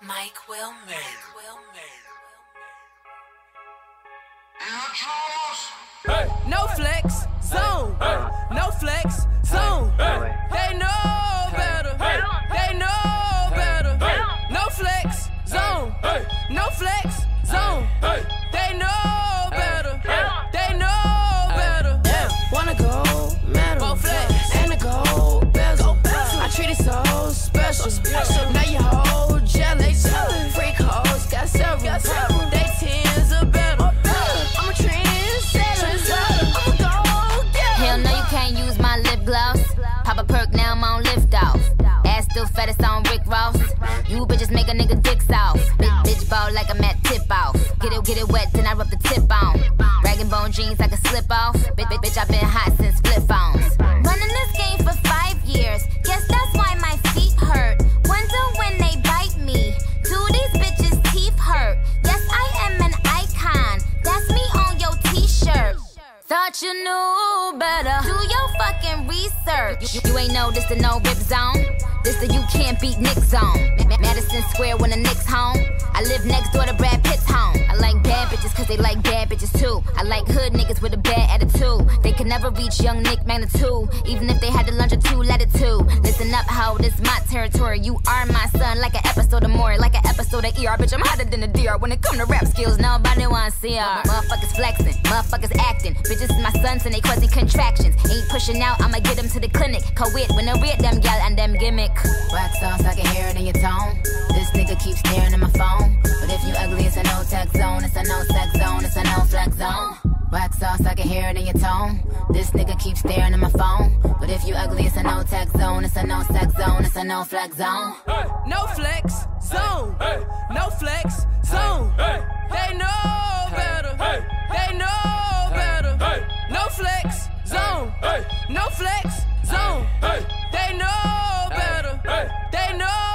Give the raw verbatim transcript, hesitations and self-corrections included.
Mike Wilmer. Mike Wilmer. Hey. No flex, zone. Hey. No flex, zone. Hey. They know better. Hey. They know better. Hey. No flex, zone. Hey. No flex, zone. Hey. They know better. Hey. They know better. Yeah. Wanna go metal and a gold bezel. I treat it so special. Now you hold jelly. Freak hoes got several. They tens are better. I'm a trendsetter. I'm a gold getter. Hell no, you can't use my lip gloss. Pop a perk, now I'm on lift off. Ass still fat, it's on Rick Ross. You bitches make a nigga dicks off. Bitch, bitch ball like I'm at tip off. Get it, get it wet, then I rub the tip on. Rag and bone jeans, I can slip off. Bitch, bitch, bitch, I been hot since flip phones. Running this game for five years. Guess that's why my feet hurt. Wonder when they bite me. Do these bitches' teeth hurt? Yes, I am an icon. That's me on your t-shirt. Thought you knew better. Do your fucking research. You, you ain't know this the no rip zone. This the you can't beat Nick zone. Madison Square when the Knicks home. I live next door to Brad Pitt's home. I like bad bitches cause they like bad bitches too. I like hood niggas with a bad attitude. They can never reach young Nick magnitude. Even if they had to lunge a two latitude. Listen up ho, this my territory. You are my son like an episode of Maury. Like an episode of E R. Bitch, I'm hotter than a D R. When it come to rap skills, nobody wanna see her. Motherfuckers flexing, motherfuckers acting. Bitches is my sons and they quasi contractions. Ain't pushing out, I'ma get them to the clinic. Co-wit when I read them gal and them gimmick. Wax sauce, I can hear it in your tone. This nigga keeps staring at my phone. But if you ugly, it's a no tech zone. It's a no sex zone. It's a no flex zone. Wax sauce, I can hear it in your tone. This nigga keeps staring at my phone. But if you ugly, it's a no tech zone. It's a no sex zone. It's a no flex zone. Hey. No flex zone. Hey. No flex zone. Hey. They know better. Hey. They know better. Hey. No flex zone. Hey. No flex zone. Hey. They know better. Hey. They know